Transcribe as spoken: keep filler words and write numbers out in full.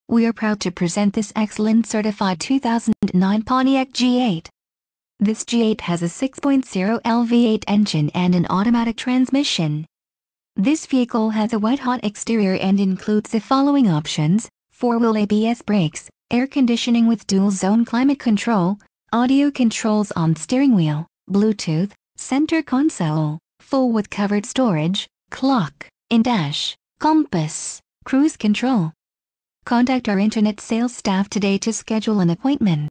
We are proud to present this excellent certified two thousand nine Pontiac G eight. This G eight has a six point oh liter V eight engine and an automatic transmission. This vehicle has a white-hot exterior and includes the following options: four-wheel A B S brakes, air conditioning with dual-zone climate control, audio controls on steering wheel, Bluetooth, center console, full with covered storage, clock, in-dash, compass, cruise control. Contact our internet sales staff today to schedule an appointment.